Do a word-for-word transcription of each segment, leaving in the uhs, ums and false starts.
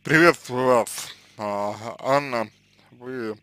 Приветствую вас, а, Анна. Вы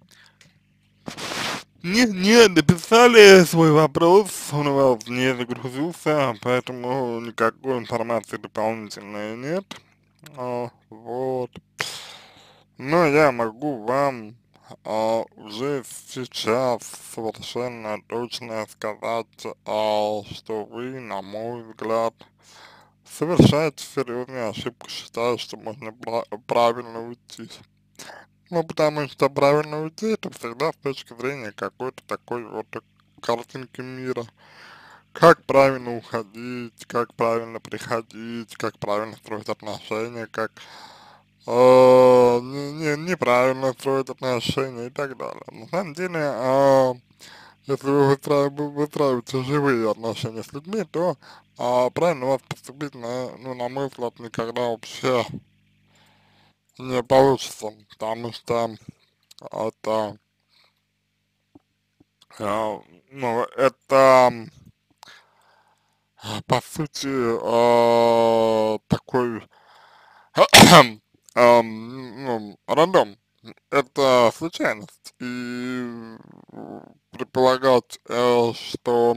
не, не дописали свой вопрос, он у вас не загрузился, поэтому никакой информации дополнительной нет. А, вот. Но я могу вам а, уже сейчас совершенно точно сказать, а, что вы, на мой взгляд, совершаете серьезную ошибку, считаю, что можно пра- правильно уйти. Ну, потому что правильно уйти, это всегда с точки зрения какой-то такой вот картинки мира. Как правильно уходить, как правильно приходить, как правильно строить отношения, как э, не, не- неправильно строить отношения и так далее. На самом деле, э, если вы выстраиваете, выстраиваете живые отношения с людьми, то а, правильно у вас поступить, на, ну, на мой взгляд, никогда вообще не получится, потому что это А, ну, это, а, по сути, а, такой, ам, ну, рандом. Это случайность. И м, предполагать, э, что,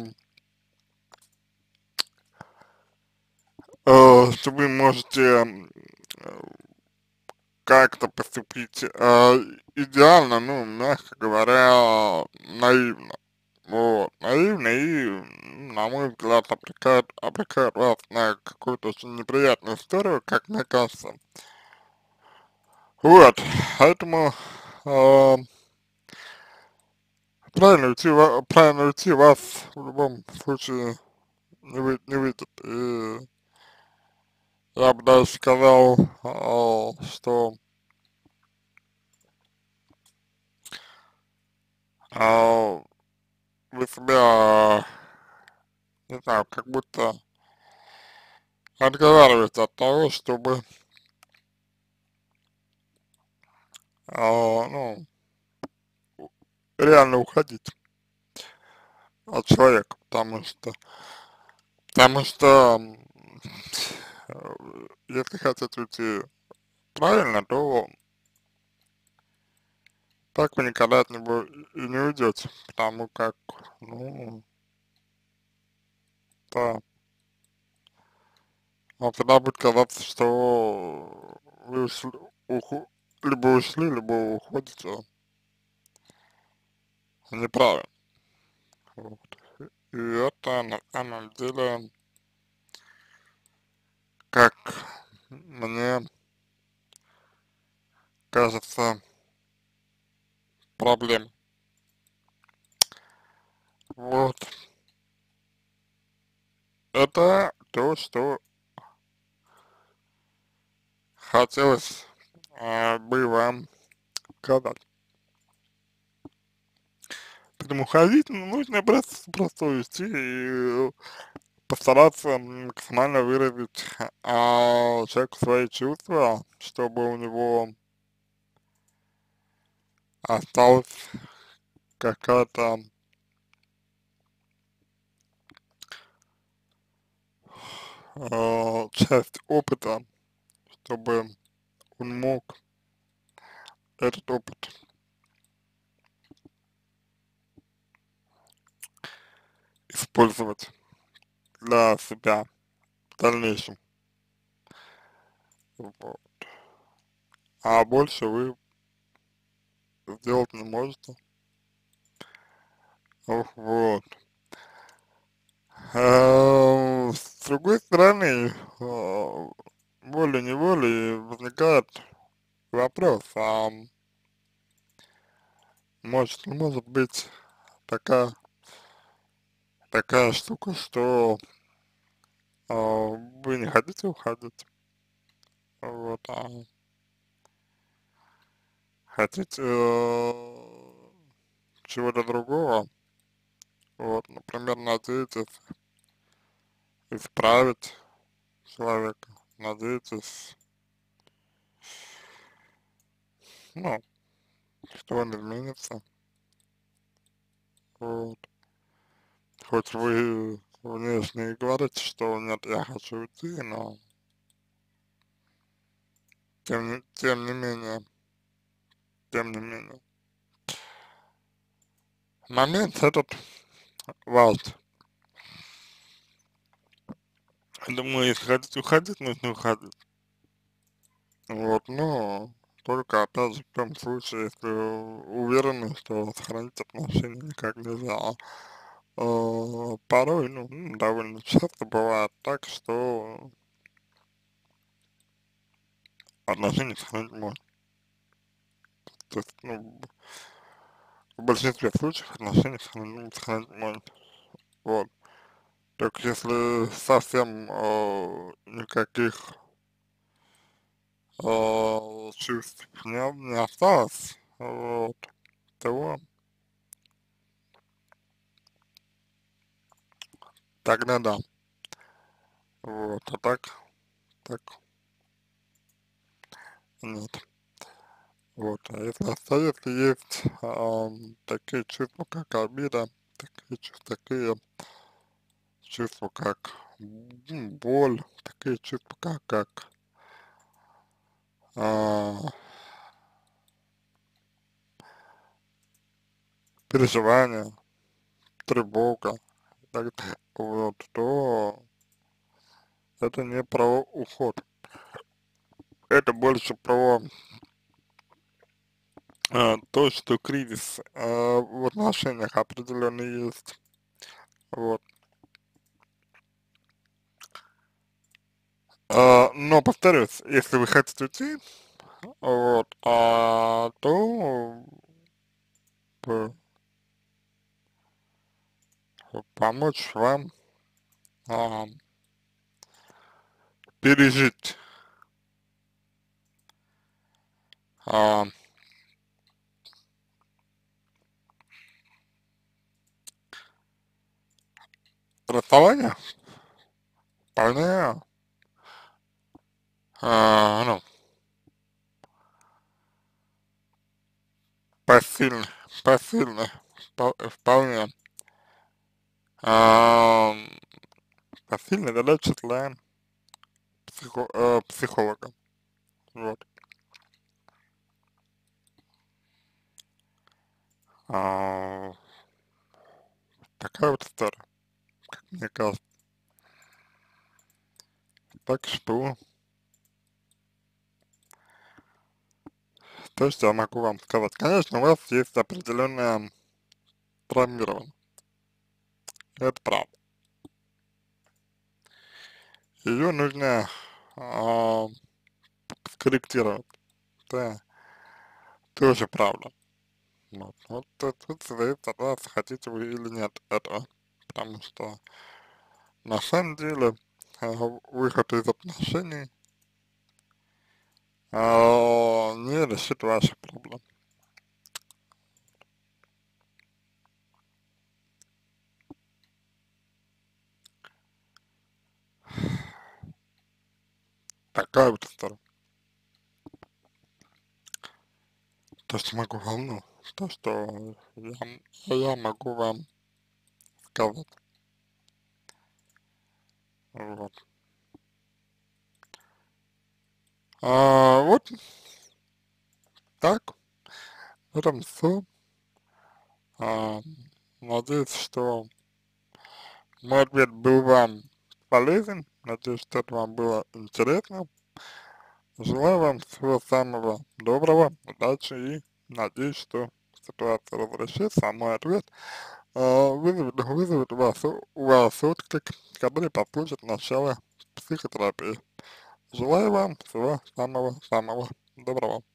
э, что вы можете м, э, как-то поступить э, идеально, ну, мягко говоря, наивно. Вот, наивно и, м, на мой взгляд, обрекает, обрекает вас на какую-то очень неприятную историю, как мне кажется. Вот, поэтому э, правильно уйти, ва- правильно уйти вас в любом случае не, вы, не выйдет. И я бы даже сказал, э, что э, вы себя, не знаю, как будто отговариваете от того, чтобы, э, ну, реально уходить от человека, потому что Потому что, м, э, если хотите уйти правильно, то так вы никогда от него и не уйдете, потому как, ну, да, вам всегда будет казаться, что вы ушли, уху- либо ушли, либо уходите неправильно. Вот. И это на самом деле, как мне кажется, проблема. Вот. Это то, что хотелось а, бы вам сказать. Поэтому ходить ну, нужно просто, просто уйти и постараться максимально выразить а, человеку свои чувства, чтобы у него осталась какая-то а, часть опыта, чтобы он мог этот опыт использовать для себя в дальнейшем. Вот. А больше вы сделать не можете. Ох, вот. А, с другой стороны, а, волей-неволей возникает вопрос, а может, не может быть такая, такая штука, что а, вы не хотите уходить, вот, а хотите э, чего-то другого, вот, например, надеетесь исправить человека, надеетесь, ну, что он изменится, вот. Хоть вы внешне и говорите, что нет, я хочу уйти, но тем не, тем не менее, тем не менее, момент этот важен. Я думаю, если хотите уходить, нужно уходить. Вот, но только, опять же, в том случае, если уверены, что сохранить отношения никак нельзя. А, порой, ну, м, довольно часто бывает так, что отношения сохранить можно. То есть, ну, в большинстве случаев отношения сохранить, сохранить можно. Вот. Только если совсем э, никаких э, чувств не, не осталось, вот, то тогда да. Вот, а так, так нет. Вот, а если остается, есть ам, такие чувства, как обида, такие чувства, такие чувства, как м, боль, такие чувства, как, как а, переживания, тревога, так, вот, то это не про уход, это больше про а, то, что кризис а, в отношениях определенный есть, вот. А, но повторюсь, если вы хотите уйти, вот, а, то п- помочь вам а, пережить а, расставание, вполне, а, ну, посильно, посильно, впол- вполне а, посильная задача для психо- э, психолога, вот. А, такая вот история, мне кажется. Так что, то, что я могу вам сказать. Конечно, у вас есть определенная травмирование, это правда. Ее нужно а, скорректировать, да, тоже правда. Вот, вот тут, тут зависит от вас, хотите вы или нет этого, потому что на самом деле а, выход из отношений а, не решит ваши проблемы. Такая вот история. То, что могу вам, ну, то, что я, я могу вам сказать. Вот. А, вот так, в этом все. А, надеюсь, что мой ответ был вам полезен. Надеюсь, что это вам было интересно. Желаю вам всего самого доброго, удачи и надеюсь, что ситуация разрешится, а мой ответ э, вызовет, вызовет у вас, у вас отклик, который послужит начало психотерапии. Желаю вам всего самого-самого доброго.